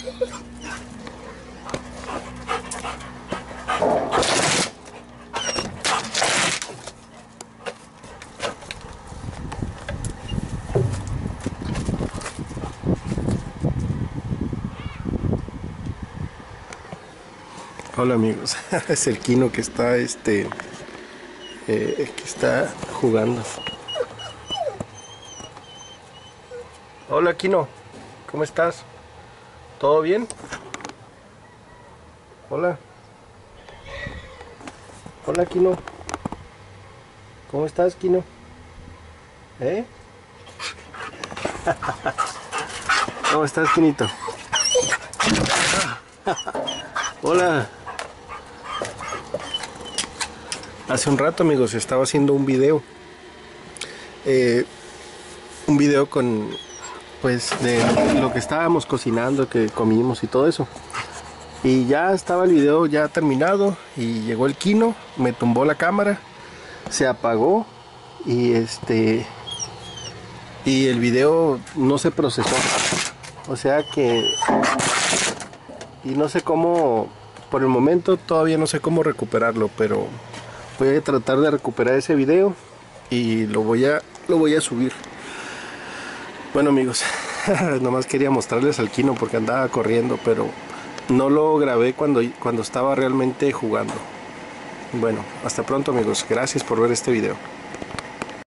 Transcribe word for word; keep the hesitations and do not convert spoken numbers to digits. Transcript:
Hola amigos, es el Kino que está este eh, que está jugando. Hola Kino, ¿cómo estás? ¿Todo bien? Hola. Hola Kino. ¿Cómo estás, Kino? ¿Eh? ¿Cómo estás, Kinito? Hola. Hace un rato, amigos, estaba haciendo un video. Eh, un video con, pues, de lo que estábamos cocinando, que comimos y todo eso. Y ya estaba el video ya terminado y llegó el Kino, me tumbó la cámara, se apagó y este y el video no se procesó. O sea que y no sé cómo, por el momento todavía no sé cómo recuperarlo, pero voy a tratar de recuperar ese video y lo voy a lo voy a subir. Bueno amigos, nomás quería mostrarles al Kino porque andaba corriendo, pero no lo grabé cuando, cuando estaba realmente jugando. Bueno, hasta pronto amigos, gracias por ver este video.